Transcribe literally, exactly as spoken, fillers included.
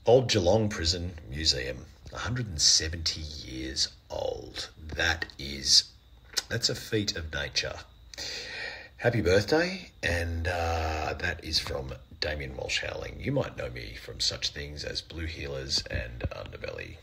Old Geelong Prison Museum, one hundred seventy years old. That is, that's a feat of nature. Happy birthday, and uh, that is from Damian Walshs-Howling. You might know me from such things as Blue Healers and Underbelly.